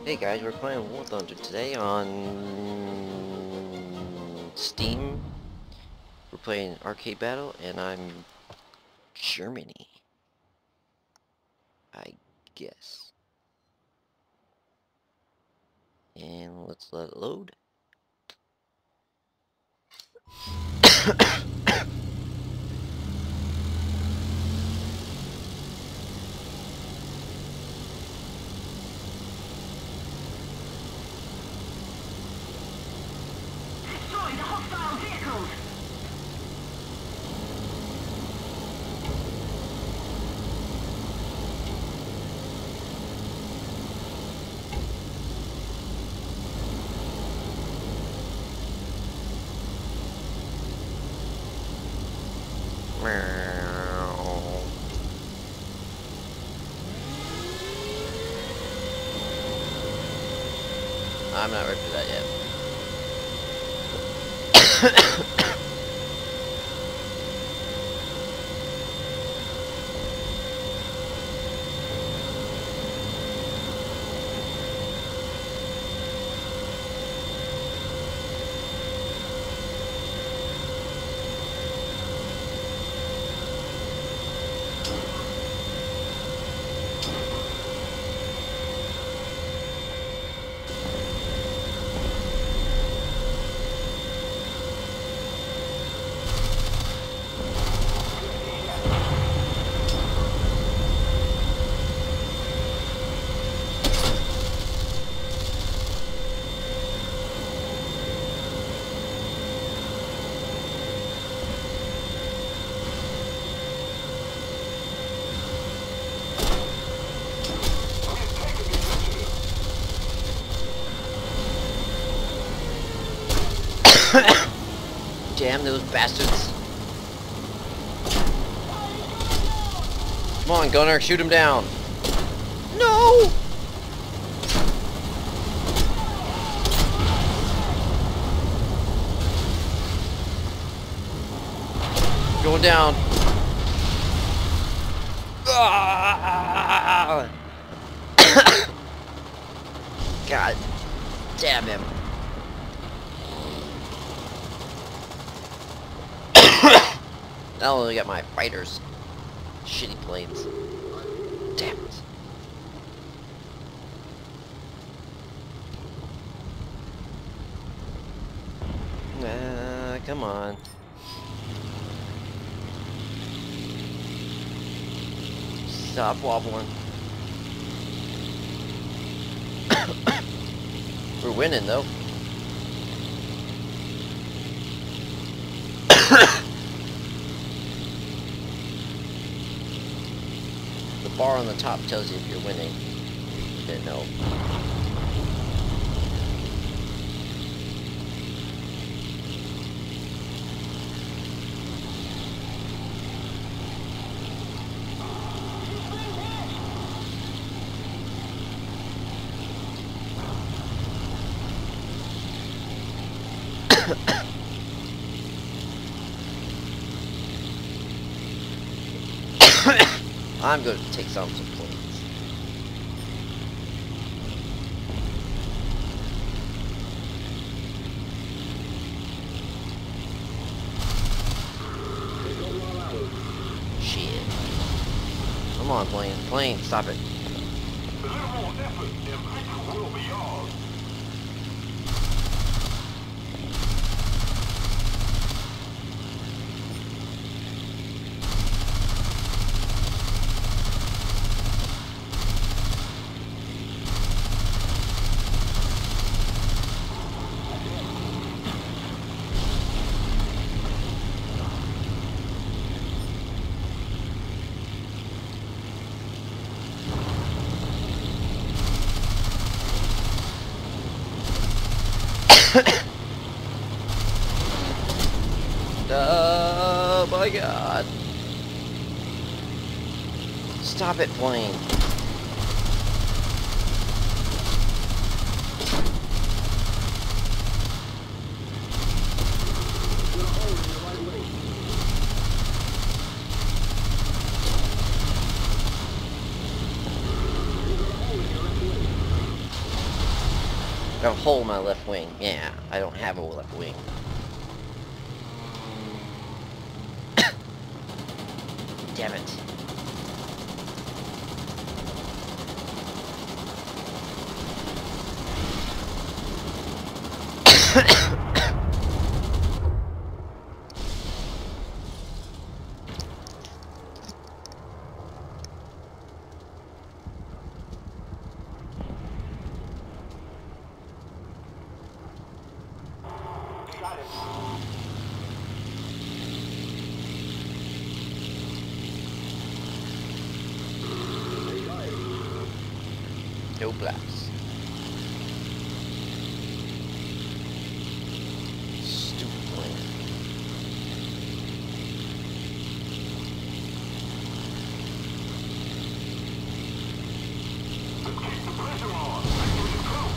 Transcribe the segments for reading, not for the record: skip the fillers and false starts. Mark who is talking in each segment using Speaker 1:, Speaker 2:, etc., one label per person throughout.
Speaker 1: Hey guys, we're playing War Thunder today on Steam. We're playing Arcade Battle, and I'm Germany, I guess. And let's let it load.
Speaker 2: Destroy the hostile vehicles!
Speaker 1: I'm not ready for that yet. Damn those bastards. Come on, Gunner, shoot him down. No! Going down. Ah! God damn him. I only got my fighters. Shitty planes. Damn it. Come on. Stop wobbling. We're winning though. The bar on the top tells you if you're winning. You didn't know. I'm going to take some planes. Shit. Come on, plane. Plane, stop it.
Speaker 3: A little more effort, and victory will be yours.
Speaker 1: Oh my god. Stop it, plane. Got a hole in my left wing. Yeah, I don't have a left wing. Damn it.
Speaker 3: Got it.
Speaker 1: No blast. Stupid plane.
Speaker 3: Let's keep the pressure on. Back to the crew.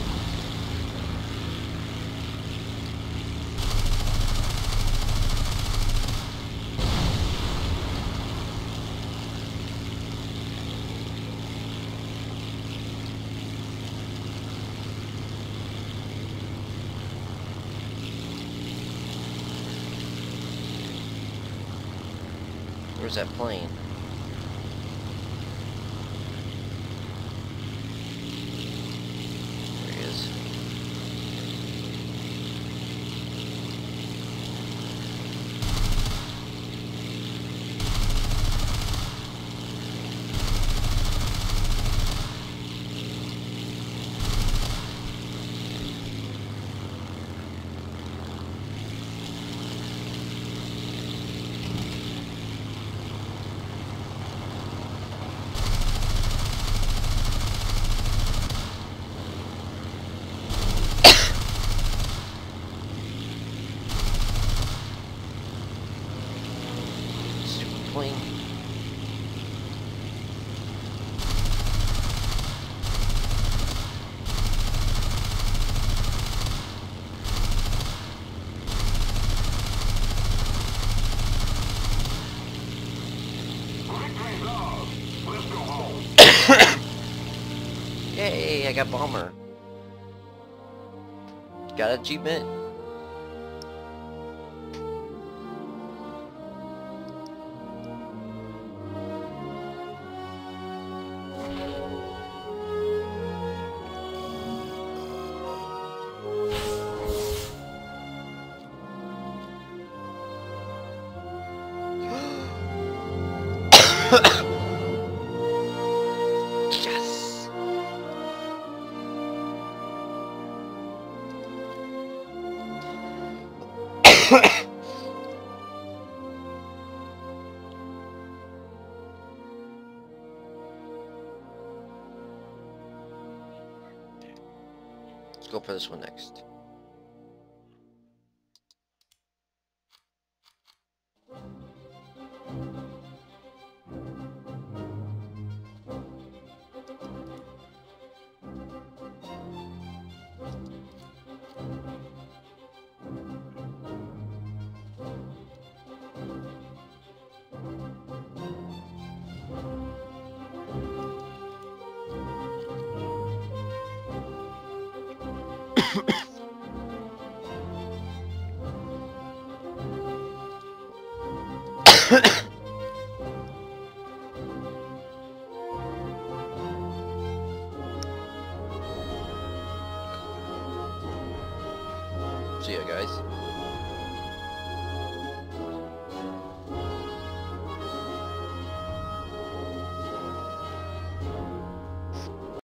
Speaker 1: Where's that plane? There he is. Stupid plane.
Speaker 3: Victory's ours. Let's go home.
Speaker 1: Yay, I got bomber. Got an achievement. Yes. Let's go for this one next. See ya, guys.